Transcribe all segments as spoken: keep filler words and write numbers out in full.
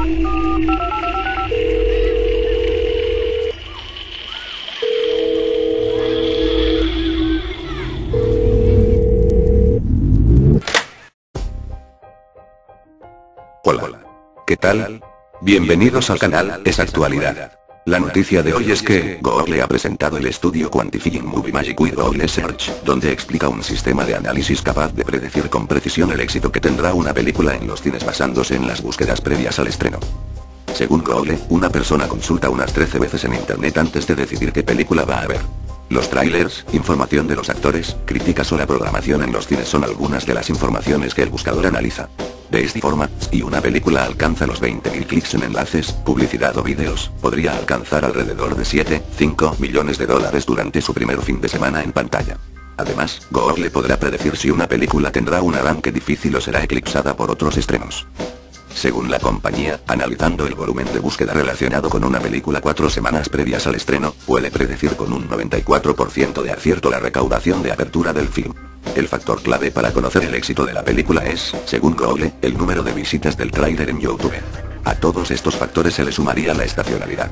Hola. ¿Qué tal? Bienvenidos al canal Es Actualidad. La noticia de hoy es que Google ha presentado el estudio Quantifying Movie Magic with Google Search, donde explica un sistema de análisis capaz de predecir con precisión el éxito que tendrá una película en los cines basándose en las búsquedas previas al estreno. Según Google, una persona consulta unas trece veces en internet antes de decidir qué película va a ver. Los trailers, información de los actores, críticas o la programación en los cines son algunas de las informaciones que el buscador analiza. De esta forma, si una película alcanza los veinte mil clics en enlaces, publicidad o vídeos, podría alcanzar alrededor de siete punto cinco millones de dólares durante su primer fin de semana en pantalla. Además, Google podrá predecir si una película tendrá un arranque difícil o será eclipsada por otros estrenos. Según la compañía, analizando el volumen de búsqueda relacionado con una película cuatro semanas previas al estreno, puede predecir con un noventa y cuatro por ciento de acierto la recaudación de apertura del film. El factor clave para conocer el éxito de la película es, según Google, el número de visitas del tráiler en YouTube. A todos estos factores se le sumaría la estacionalidad.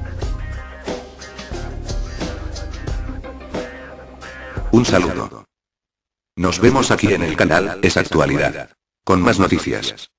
Un saludo. Nos vemos aquí en el canal Es Actualidad. Con más noticias.